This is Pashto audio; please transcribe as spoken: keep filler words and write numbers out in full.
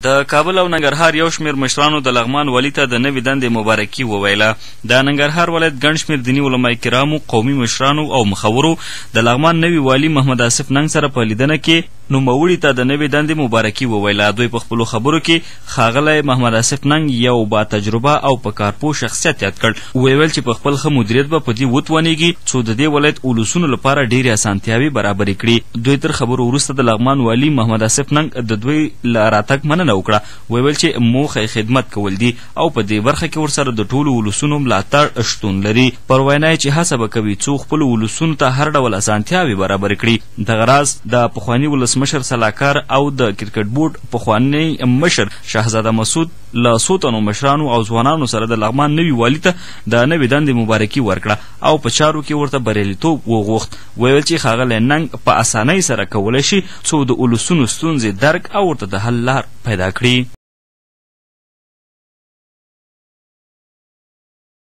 د کابل او ننګرهار یو شمېر مشرانو د لغمان والي ته د نوې دندې مبارکي وویله. د ننګرهار ولایت ګڼ شمېر دیني علما کرامو، قومي مشرانو او مخورو د لغمان نوي والي محمد آصف ننګ سره په لیدنه کې نوموړي ته د نوې دندې مبارکي وویله. دوی په خپلو خبرو کې ښاغلی محمد آصف ننګ یو با تجربه او په کارپوه شخصیت یاد کړ. وویل چې په خپل ښه مدیریت به په دې وتوانیږي څو د دې ولایت اولسونو لپاره ډېرې اسانتیاوې برابرې کړي. دوی تر خبرو وروسته د لغمان والي محمد آصف ننګ د دوی له راتګ مننه وکړه. وویل چې موخه خدمت کول دي او په دې برخه کې ورسره د ټولو ولسونو ملاتړ شتون لري. پر وینا یې چې هڅه به کوي څو خپلو ولسونو ته هر ډول اسانتیاوې برابرې کړي. دغه راز د پخواني ولسمشر سلاکار او د کرکټ بورډ پخوانی مشر شهزاده مسعود له څو تنو مشرانو او ځوانانو سره د لغمان نوي والي ته د نوې دندې مبارکي ورکړه او په چارو کې ورته بریالیتوب وغوښت. ویل چې ښاغلی ننګ په اسانۍ سره کولی شي څو د ولسونو ستونزې درک او ورته د حل لار پیدا کړي.